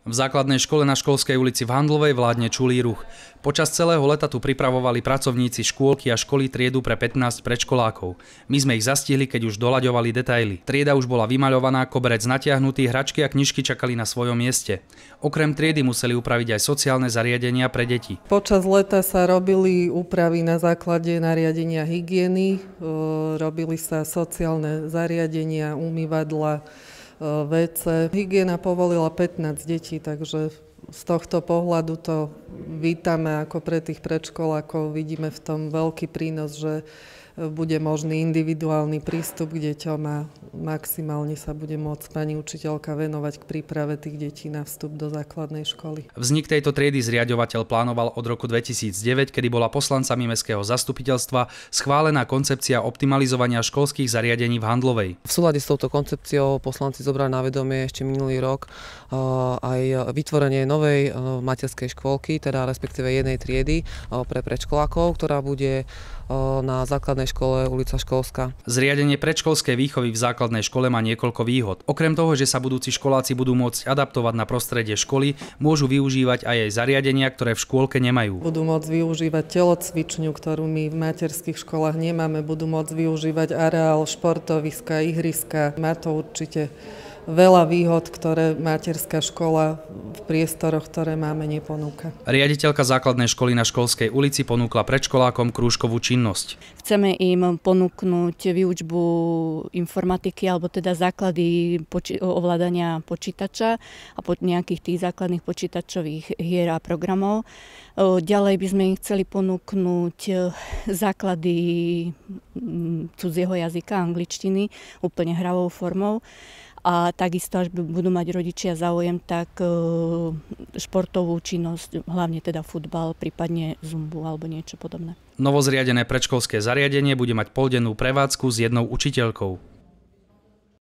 V základnej škole na Školskej ulici v Handlovej vládne čulý ruch. Počas celého leta tu pripravovali pracovníci škôlky a školy triedu pre 15 predškolákov. My sme ich zastihli, keď už doľaďovali detaily. Trieda už bola vymaľovaná, koberec natiahnutý, hračky a knižky čakali na svojom mieste. Okrem triedy museli upraviť aj sociálne zariadenia pre deti. Počas leta sa robili úpravy na základe nariadenia hygieny, robili sa sociálne zariadenia, umývadla, WC. Hygiena povolila 15 detí, takže z tohto pohľadu to vítame ako pre tých predškolákov. Vidíme v tom veľký prínos, že bude možný individuálny prístup k deťom a maximálne sa bude môcť pani učiteľka venovať k príprave tých detí na vstup do základnej školy. Vznik tejto triedy zriaďovateľ plánoval od roku 2009, kedy bola poslancami mestského zastupiteľstva schválená koncepcia optimalizovania školských zariadení v Handlovej. V súlade s touto koncepciou poslanci zobrali na vedomie ešte minulý rok aj vytvorenie novej materskej škôlky, teda respektíve jednej triedy pre predškolákov, ktorá bude na základnej škole ulica Školská. Zriadenie predškolskej výchovy v základnej škole má niekoľko výhod. Okrem toho, že sa budúci školáci budú môcť adaptovať na prostredie školy, môžu využívať aj jej zariadenia, ktoré v škôlke nemajú. Budú môcť využívať telocvičňu, ktorú my v materských školách nemáme, budú môcť využívať areál, športoviska, ihriska. Má to určite veľa výhod, ktoré materská škola v priestoroch, ktoré máme, neponúka. Riaditeľka základnej školy na Školskej ulici ponúkla predškolákom krúžkovú činnosť. Chceme im ponúknuť výučbu informatiky, alebo teda základy ovládania počítača a nejakých tých základných počítačových hier a programov. Ďalej by sme im chceli ponúknuť základy cudzieho jazyka, angličtiny, úplne hravou formou. A takisto, až budú mať rodičia záujem, tak športovú činnosť, hlavne teda futbal, prípadne zumbu alebo niečo podobné. Novozriadené predškolské zariadenie bude mať poldennú prevádzku s jednou učiteľkou.